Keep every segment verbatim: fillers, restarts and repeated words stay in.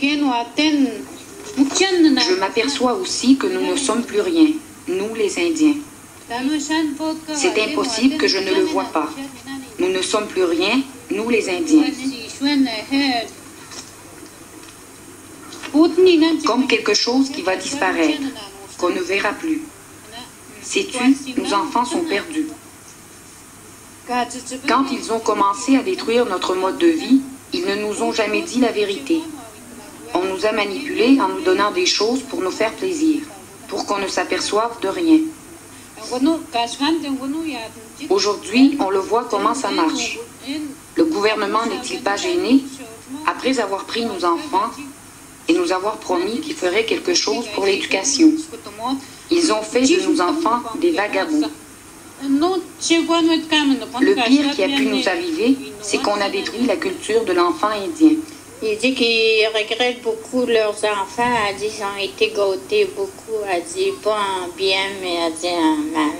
Je m'aperçois aussi que nous ne sommes plus rien, nous les Indiens. C'est impossible que je ne le vois pas. Nous ne sommes plus rien, nous les Indiens. Comme quelque chose qui va disparaître, qu'on ne verra plus. Sais-tu, nos enfants sont perdus. Quand ils ont commencé à détruire notre mode de vie, ils ne nous ont jamais dit la vérité. On nous a manipulés en nous donnant des choses pour nous faire plaisir, pour qu'on ne s'aperçoive de rien. Aujourd'hui, on le voit comment ça marche. Le gouvernement n'est-il pas gêné, après avoir pris nos enfants et nous avoir promis qu'ils feraient quelque chose pour l'éducation? Ils ont fait de nos enfants des vagabonds. Le pire qui a pu nous arriver, c'est qu'on a détruit la culture de l'enfant indien. Il dit qu'ils regrettent beaucoup leurs enfants. Elle dit qu'ils ont été gâtés beaucoup. Elle dit pas en bien, mais elle dit en mal.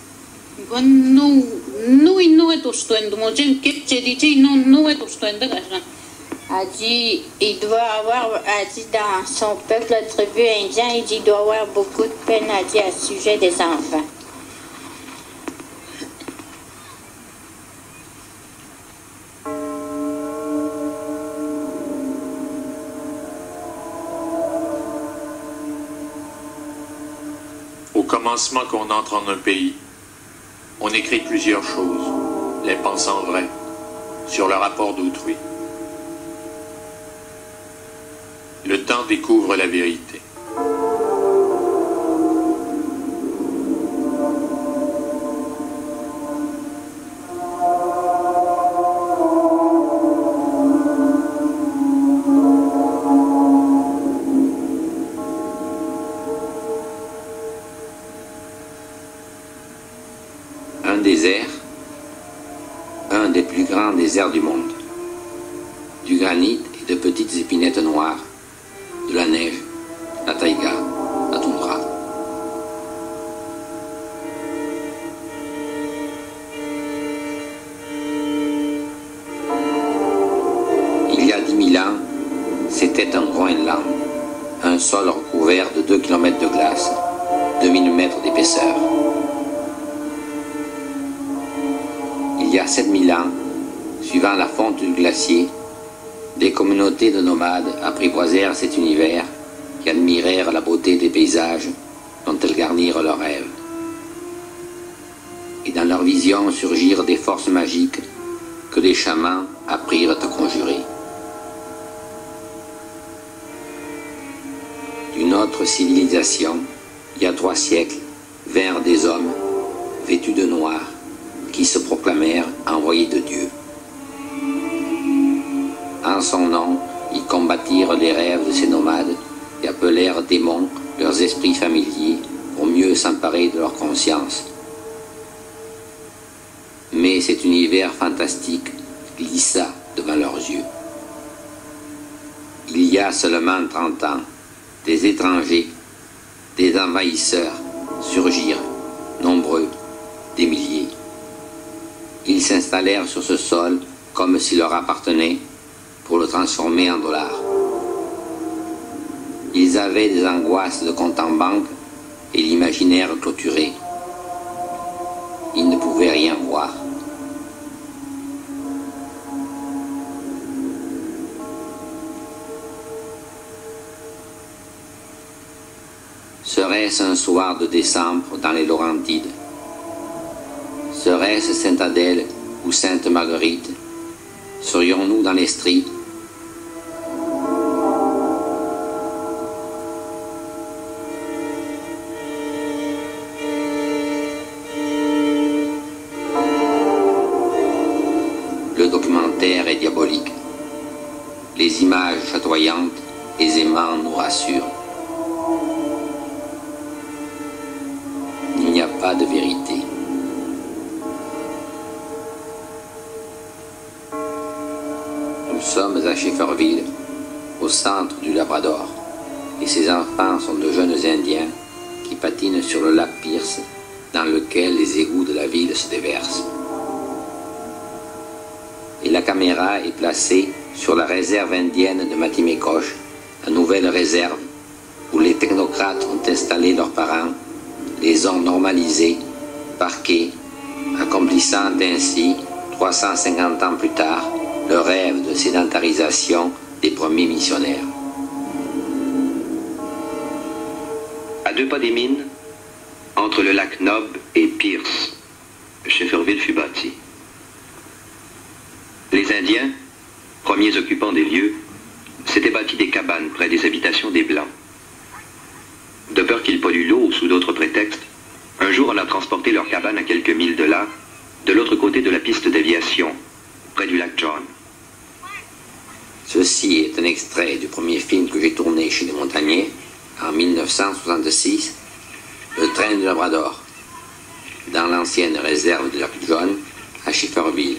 Elle dit il doit avoir, elle dit dans son peuple, la tribu indien, il dit il doit avoir beaucoup de peine à dire à ce sujet des enfants. Au commencement qu'on entre en un pays, on écrit plusieurs choses, les pensant vraies, sur le rapport d'autrui. Le temps découvre la vérité. Un désert, un des plus grands déserts du monde. Du granit et de petites épinettes noires, de la neige, la taïga, la toundra. Il y a dix mille ans, c'était un Groenland, un sol recouvert de deux kilomètres de glace, deux mille mètres d'épaisseur. Il y a sept mille ans, suivant la fonte du glacier, des communautés de nomades apprivoisèrent cet univers qui admirèrent la beauté des paysages dont elles garnirent leurs rêves. Et dans leur vision surgirent des forces magiques que les chamans apprirent à conjurer. D'une autre civilisation, il y a trois siècles, vinrent des hommes vêtus de noir qui se proclamèrent envoyés de Dieu. En son nom, ils combattirent les rêves de ces nomades et appelèrent démons leurs esprits familiers pour mieux s'emparer de leur conscience. Mais cet univers fantastique glissa devant leurs yeux. Il y a seulement trente ans, des étrangers, des envahisseurs surgirent, nombreux, des milliers. Ils s'installèrent sur ce sol comme s'il leur appartenait pour le transformer en dollars. Ils avaient des angoisses de compte en banque et l'imaginaire clôturé. Ils ne pouvaient rien voir. Serait-ce un soir de décembre dans les Laurentides? Serait-ce Sainte-Adèle ou Sainte-Marguerite? Serions-nous dans l'Estrie? Le documentaire est diabolique. Les images chatoyantes aisément nous rassurent. Il n'y a pas de vérité. Nous sommes à Shefferville, au centre du Labrador, et ces enfants sont de jeunes Indiens qui patinent sur le lac Pierce, dans lequel les égouts de la ville se déversent. Et la caméra est placée sur la réserve indienne de Matimecoche, la nouvelle réserve, où les technocrates ont installé leurs parents, les ont normalisés, parqués, accomplissant ainsi, trois cent cinquante ans plus tard, le rêve de sédentarisation des premiers missionnaires. À deux pas des mines, entre le lac Nob et Pierce, Shefferville fut bâti. Les Indiens, premiers occupants des lieux, s'étaient bâtis des cabanes près des habitations des Blancs. De peur qu'ils polluent l'eau ou sous d'autres prétextes, un jour on a transporté leur cabane à quelques milles de là, de l'autre côté de la piste d'aviation, près du lac John. Ceci est un extrait du premier film que j'ai tourné chez les Montagnais en mille neuf cent soixante-six, Le train du Labrador, dans l'ancienne réserve du lac John à Shefferville.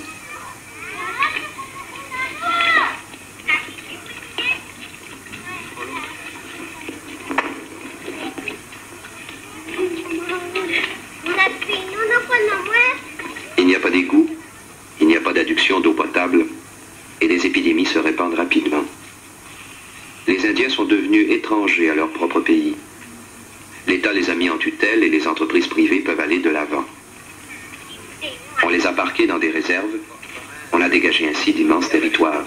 Il n'y a pas d'égout, il n'y a pas d'adduction d'eau potable, et les épidémies se répandent rapidement. Les Indiens sont devenus étrangers à leur propre pays. L'État les a mis en tutelle et les entreprises privées peuvent aller de l'avant. On les a parqués dans des réserves, on a dégagé ainsi d'immenses territoires.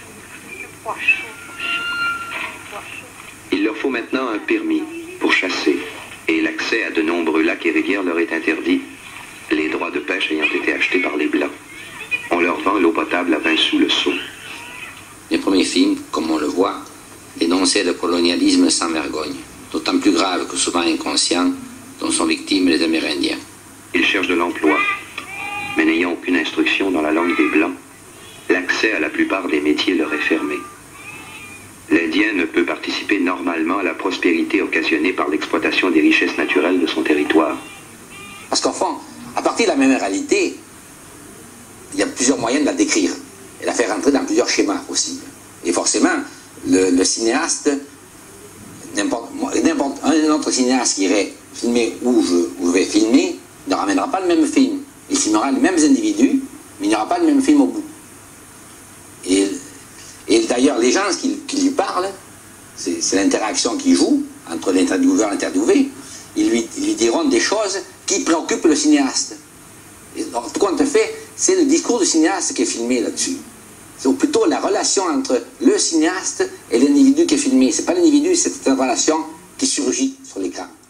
Il leur faut maintenant un permis pour chasser, et l'accès à de nombreux lacs et rivières leur est interdit, les droits de pêche ayant été achetés par les Blancs. On leur vend l'eau potable à vingt sous le seau. Les premiers films, comme on le voit, dénonçaient le colonialisme sans vergogne, d'autant plus grave que souvent inconscient, dont sont victimes les Amérindiens. Ils cherchent de l'emploi, mais n'ayant aucune instruction dans la langue des Blancs, l'accès à la plupart des métiers leur est fermé. L'Indien ne peut participer normalement à la prospérité occasionnée par l'exploitation des richesses naturelles de son territoire. Parce qu'en fond, à partir de la même réalité, il y a plusieurs moyens de la décrire et la faire entrer dans plusieurs schémas possibles. Et forcément, le, le cinéaste, n'importe un autre cinéaste qui irait filmer où je, où je vais filmer, ne ramènera pas le même film. Il filmera les mêmes individus, mais il n'y aura pas le même film au bout. Et, et d'ailleurs, les gens qui, qui lui parlent, c'est l'interaction qui joue entre l'intervieweur et l'interviewé, ils lui, ils lui diront des choses qui préoccupent le cinéaste. Et donc, tout compte fait, c'est le discours du cinéaste qui est filmé là-dessus. C'est plutôt la relation entre le cinéaste et l'individu qui est filmé. Ce n'est pas l'individu, c'est cette relation qui surgit sur l'écran.